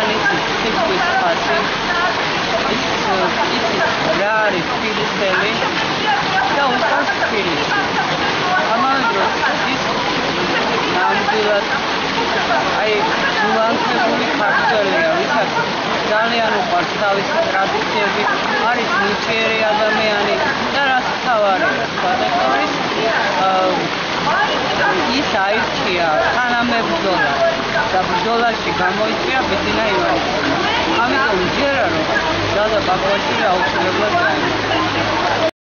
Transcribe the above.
ღვთისმშობლის სიკვდილის ხაზი ის რა არის ფილისელი და უცხოს ფილისი. ამავე დროს ის ნამდვილად გულანქებული ქართველია, ვისაც ძალიან უყვარს თავისი ტრადიციები, არის ნიჭიერი ადამიანი და რაც მთავარია, სხვათა შორის ის აირჩია თანამებრძოლად და ბრძოლაში გამოიწვია ბედინა ივანიშვილი. ამიტომ მჯერა რომ ჯადა ბაყაშვილი აუცილებლად დაემართა.